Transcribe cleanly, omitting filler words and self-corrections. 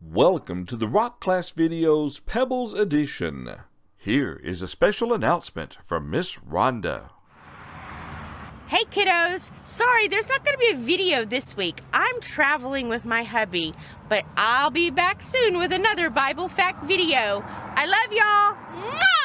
Welcome to the Rock Class Videos Pebbles Edition. Here is a special announcement from Miss Ronda. Hey kiddos, sorry there's not going to be a video this week. I'm traveling with my hubby, but I'll be back soon with another Bible fact video. I love y'all.